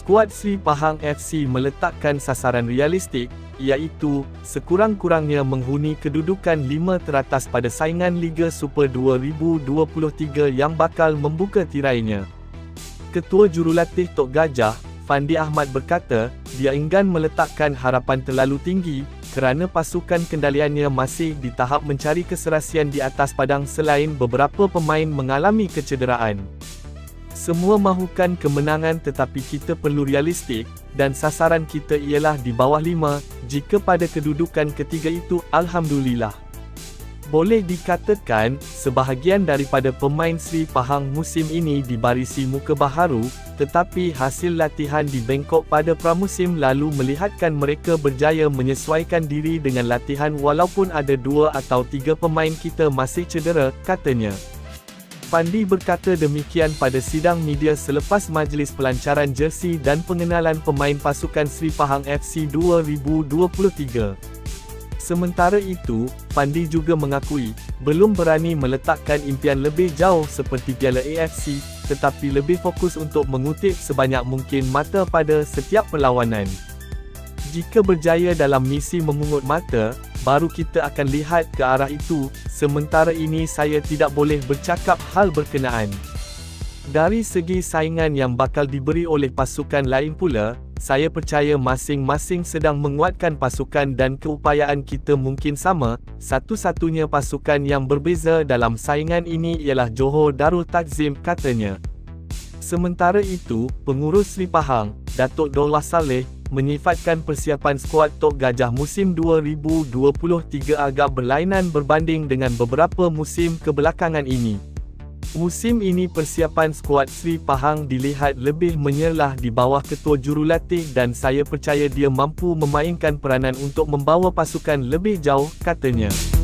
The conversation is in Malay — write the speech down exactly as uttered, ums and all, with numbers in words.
Skuad Sri Pahang F C meletakkan sasaran realistik, iaitu sekurang-kurangnya menghuni kedudukan lima teratas pada saingan Liga Super dua ribu dua puluh tiga yang bakal membuka tirainya. Ketua Jurulatih Tok Gajah, Fandi Ahmad berkata, dia enggan meletakkan harapan terlalu tinggi, kerana pasukan kendaliannya masih di tahap mencari keserasian di atas padang selain beberapa pemain mengalami kecederaan. Semua mahukan kemenangan tetapi kita perlu realistik, dan sasaran kita ialah di bawah lima, jika pada kedudukan ketiga itu, Alhamdulillah. Boleh dikatakan, sebahagian daripada pemain Sri Pahang musim ini dibarisi muka baharu, tetapi hasil latihan di Bangkok pada pramusim lalu melihatkan mereka berjaya menyesuaikan diri dengan latihan walaupun ada dua atau tiga pemain kita masih cedera, katanya. Fandi berkata demikian pada sidang media selepas majlis pelancaran jersey dan pengenalan pemain pasukan Sri Pahang F C dua ribu dua puluh tiga. Sementara itu, Fandi juga mengakui, belum berani meletakkan impian lebih jauh seperti Piala A F C, tetapi lebih fokus untuk mengutip sebanyak mungkin mata pada setiap perlawanan. Jika berjaya dalam misi memungut mata, baru kita akan lihat ke arah itu, sementara ini saya tidak boleh bercakap hal berkenaan. Dari segi saingan yang bakal diberi oleh pasukan lain pula, saya percaya masing-masing sedang menguatkan pasukan dan keupayaan kita mungkin sama. Satu-satunya pasukan yang berbeza dalam saingan ini ialah Johor Darul Takzim, katanya. Sementara itu, pengurus Sri Pahang, Datuk Daulah Saleh, menyifatkan persiapan skuad Tok Gajah musim dua ribu dua puluh tiga agak berlainan berbanding dengan beberapa musim kebelakangan ini. Musim ini persiapan skuad Sri Pahang dilihat lebih menyerlah di bawah ketua jurulatih dan saya percaya dia mampu memainkan peranan untuk membawa pasukan lebih jauh, katanya.